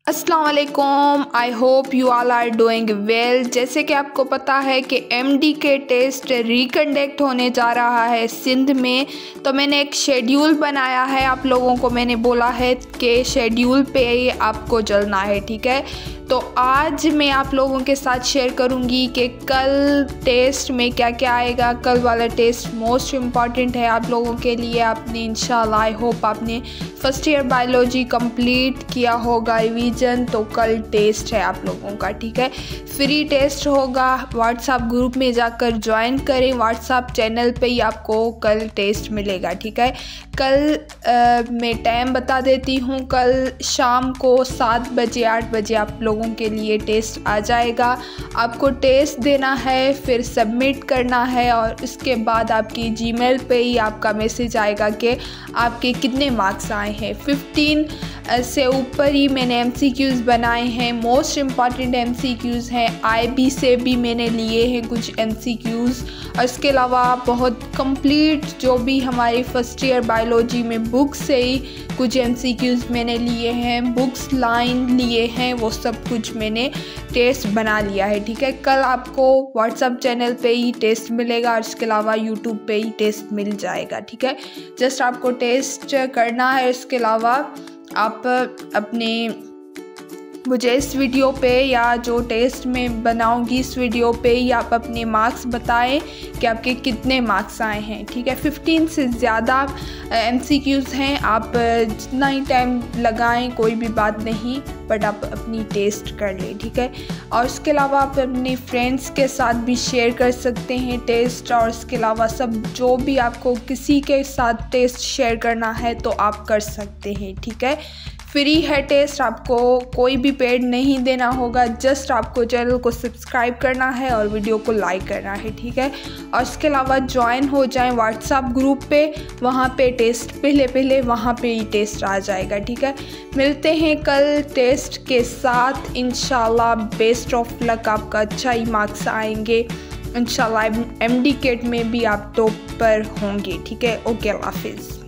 अस्सलाम वालेकुम। I hope you all are doing well. जैसे कि आपको पता है कि एमडी के टेस्ट रिकंडक्ट होने जा रहा है सिंध में, तो मैंने एक शेड्यूल बनाया है। आप लोगों को मैंने बोला है कि शेड्यूल पे ही आपको चलना है, ठीक है। तो आज मैं आप लोगों के साथ शेयर करूंगी कि कल टेस्ट में क्या क्या आएगा। कल वाला टेस्ट मोस्ट इम्पॉर्टेंट है आप लोगों के लिए। आपने इंशाल्लाह आई होप आपने फर्स्ट ईयर बायोलॉजी कंप्लीट किया होगा रिवीजन, तो कल टेस्ट है आप लोगों का, ठीक है। फ्री टेस्ट होगा। व्हाट्सएप ग्रुप में जाकर ज्वाइन करें। व्हाट्सएप चैनल पे ही आपको कल टेस्ट मिलेगा, ठीक है। कल मैं टाइम बता देती हूँ। कल शाम को 7 बजे 8 बजे आप लोगों के लिए टेस्ट आ जाएगा। आपको टेस्ट देना है, फिर सबमिट करना है और उसके बाद आपकी जीमेल पे ही आपका मैसेज आएगा कि आपके कितने मार्क्स आए हैं। 15 से ऊपर ही मैंने एमसीक्यूज़ बनाए हैं। मोस्ट इम्पॉर्टेंट एमसीक्यूज़ हैं। आईबी से भी मैंने लिए हैं कुछ एमसीक्यूज़, और इसके अलावा बहुत कंप्लीट जो भी हमारी फर्स्ट ईयर बायोलॉजी में बुक से ही कुछ एमसीक्यूज़ मैंने लिए हैं, बुक्स लाइन लिए हैं, वो सब कुछ मैंने टेस्ट बना लिया है, ठीक है। कल आपको व्हाट्सएप चैनल पे ही टेस्ट मिलेगा और इसके अलावा यूट्यूब पे ही टेस्ट मिल जाएगा, ठीक है। जस्ट आपको टेस्ट करना है। इसके अलावा आप अपने मुझे इस वीडियो पे या जो टेस्ट में बनाऊंगी इस वीडियो पे ही आप अपने मार्क्स बताएं कि आपके कितने मार्क्स आए हैं, ठीक है। 15 से ज़्यादा एमसीक्यूज़ हैं। आप जितना ही टाइम लगाएं कोई भी बात नहीं, बट आप अपनी टेस्ट कर लें, ठीक है। और उसके अलावा आप अपने फ्रेंड्स के साथ भी शेयर कर सकते हैं टेस्ट। और इसके अलावा सब जो भी आपको किसी के साथ टेस्ट शेयर करना है तो आप कर सकते हैं, ठीक है। फ्री है टेस्ट, आपको कोई भी पेड नहीं देना होगा। जस्ट आपको चैनल को सब्सक्राइब करना है और वीडियो को लाइक करना है, ठीक है। और इसके अलावा ज्वाइन हो जाएं व्हाट्सएप ग्रुप पे, वहाँ पे टेस्ट पहले वहाँ पे ही टेस्ट आ जाएगा, ठीक है। मिलते हैं कल टेस्ट के साथ इंशाल्लाह। बेस्ट ऑफ लक, आपका अच्छा ही मार्क्स आएंगे इंशाल्लाह। एमडी केट में भी आप टॉप पर होंगे, ठीक है। ओके, अल्लाह हाफिज़।